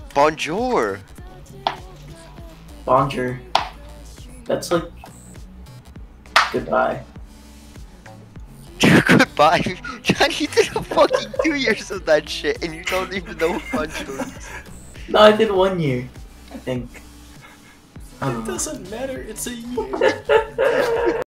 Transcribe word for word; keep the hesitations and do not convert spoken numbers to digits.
Bonjour. Bonjour. That's like goodbye. Goodbye. John, you did a fucking two years of that shit and you don't even know what bonjour is. No, I did one year, I think. I don't It know. doesn't matter, it's a year.